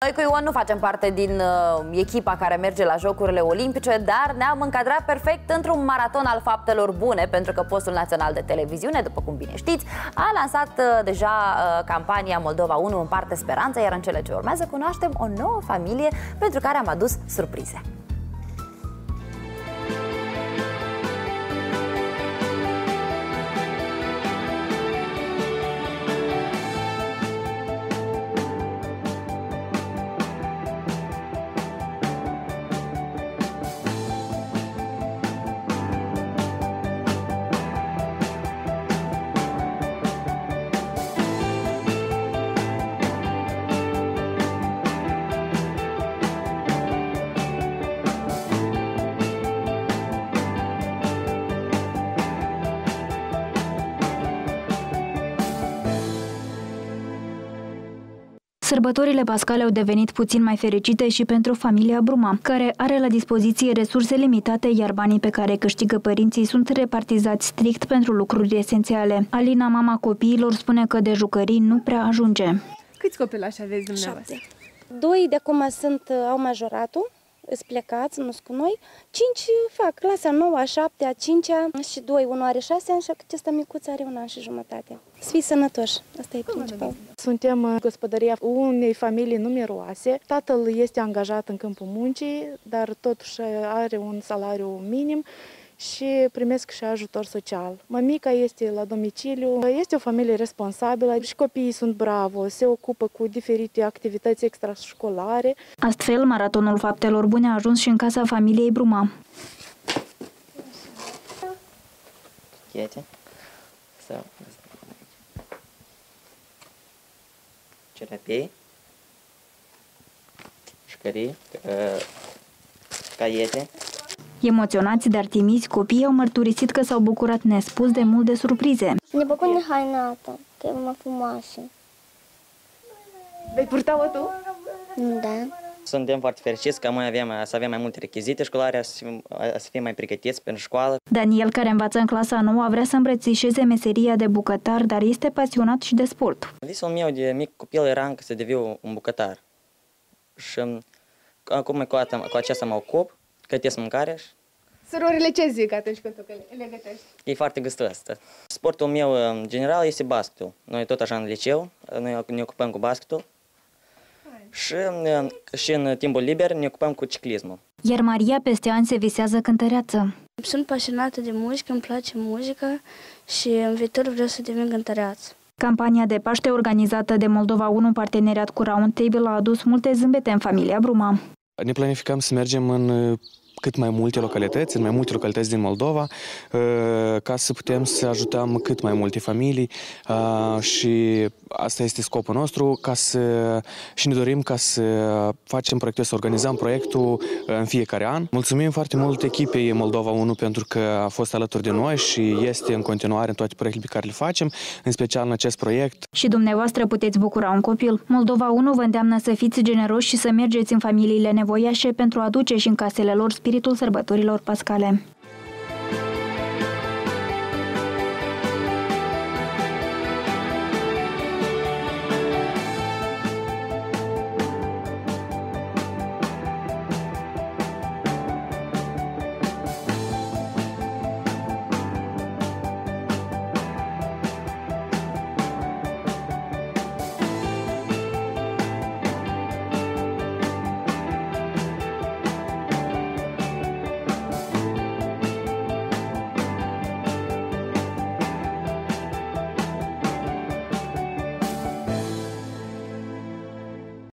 Noi cu Ion nu facem parte din echipa care merge la Jocurile Olimpice, dar ne-am încadrat perfect într-un maraton al faptelor bune, pentru că Postul Național de Televiziune, după cum bine știți, a lansat deja campania Moldova 1 împarte speranța, iar în cele ce urmează cunoaștem o nouă familie pentru care am adus surprize. Sărbătorile pascale au devenit puțin mai fericite și pentru familia Bruma, care are la dispoziție resurse limitate, iar banii pe care câștigă părinții sunt repartizați strict pentru lucruri esențiale. Alina, mama copiilor, spune că de jucării nu prea ajunge. Câți copilași aveți dumneavoastră? 7. 2 de acum au majoratul, îți plecați, nu cu noi. 5 fac clasa 9, a 7, a 5-a și 2, unul are 6 ani și acesta micuț are 1 an și jumătate. Să fii sănătoși, asta e principal. Suntem gospodăria unei familii numeroase. Tatăl este angajat în câmpul muncii, dar totuși are un salariu minim și primesc și ajutor social. Mămica este la domiciliu, este o familie responsabilă și copiii sunt bravo, se ocupă cu diferite activități extrașcolare. Astfel, maratonul faptelor bune a ajuns și în casa familiei Bruma. Cerapei, șcării, caiete. Emoționați, dar timizi, copiii au mărturisit că s-au bucurat nespus de mult de surprize. Ne bucurăm de hainată, că e mai frumoasă. Vei purta-o tu? Da. Suntem foarte fericiți că să avem mai multe rechizite școlare, să fim mai pregătiți pentru școală. Daniel, care învață în clasa 9, vrea să îmbrățișeze meseria de bucătar, dar este pasionat și de sport. Visul meu de mic copil era să deviu un bucătar. Și acum cu acesta mă ocup, gătesc mâncare. Surorile ce zic atunci când tu le gătești? E foarte gustos. Sportul meu, în general, este basketul. Noi tot așa în liceu, noi ne ocupăm cu basketul. Și în timpul liber ne ocupăm cu ciclismul. Iar Maria peste ani se visează cântăreață. Sunt pasionată de muzică, îmi place muzica și în viitor vreau să devin cântăreață. Campania de Paște organizată de Moldova 1 în parteneriat cu Roundtable a adus multe zâmbete în familia Bruma. Ne planificăm să mergem în cât mai multe localități, în mai multe localități din Moldova, ca să putem să ajutăm cât mai multe familii și asta este scopul nostru, și ne dorim ca să facem proiectul, să organizăm proiectul în fiecare an. Mulțumim foarte mult echipei Moldova 1 pentru că a fost alături de noi și este în continuare în toate proiectele pe care le facem, în special în acest proiect. Și dumneavoastră puteți bucura un copil. Moldova 1 vă îndeamnă să fiți generoși și să mergeți în familiile nevoiașe pentru a aduce și în casele lor spiritul sărbătorilor pascale.